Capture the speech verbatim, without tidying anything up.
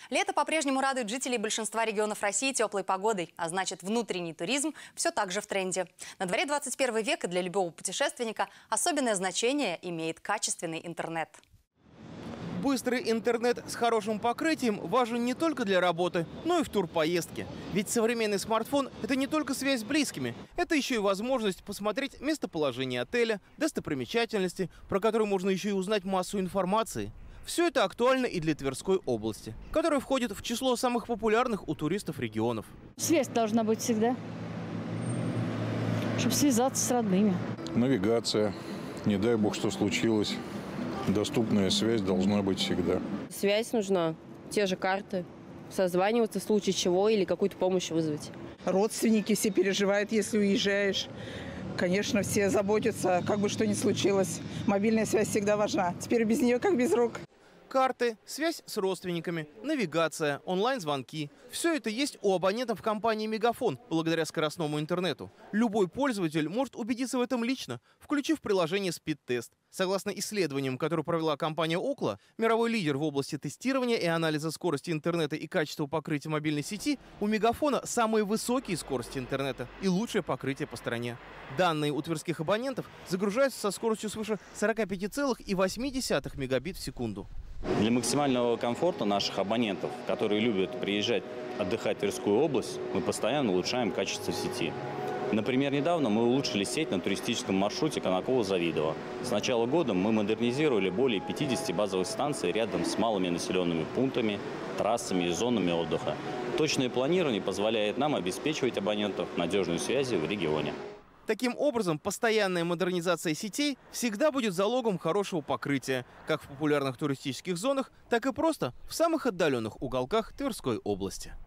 Лето по-прежнему радует жителей большинства регионов России теплой погодой, а значит, внутренний туризм все так же в тренде. На дворе двадцать первый век, и для любого путешественника особенное значение имеет качественный интернет. Быстрый интернет с хорошим покрытием важен не только для работы, но и в турпоездке. Ведь современный смартфон – это не только связь с близкими, это еще и возможность посмотреть местоположение отеля, достопримечательности, про которые можно еще и узнать массу информации. Все это актуально и для Тверской области, которая входит в число самых популярных у туристов регионов. Связь должна быть всегда, чтобы связаться с родными. Навигация. Не дай бог, что случилось. Доступная связь должна быть всегда. Связь нужна, те же карты, созваниваться в случае чего или какую-то помощь вызвать. Родственники все переживают, если уезжаешь. Конечно, все заботятся, как бы что ни случилось. Мобильная связь всегда важна. Теперь без нее как без рук. Карты, связь с родственниками, навигация, онлайн-звонки – все это есть у абонентов компании «Мегафон» благодаря скоростному интернету. Любой пользователь может убедиться в этом лично, включив приложение «Спид-тест». Согласно исследованиям, которые провела компания «Окла», мировой лидер в области тестирования и анализа скорости интернета и качества покрытия мобильной сети, у «Мегафона» самые высокие скорости интернета и лучшее покрытие по стране. Данные у тверских абонентов загружаются со скоростью свыше сорока пяти целых восьми десятых мегабит в секунду. Для максимального комфорта наших абонентов, которые любят приезжать отдыхать в Тверскую область, мы постоянно улучшаем качество сети. Например, недавно мы улучшили сеть на туристическом маршруте Конаково-Завидово. С начала года мы модернизировали более пятидесяти базовых станций рядом с малыми населенными пунктами, трассами и зонами отдыха. Точное планирование позволяет нам обеспечивать абонентов надежной связью в регионе. Таким образом, постоянная модернизация сетей всегда будет залогом хорошего покрытия, как в популярных туристических зонах, так и просто в самых отдаленных уголках Тверской области.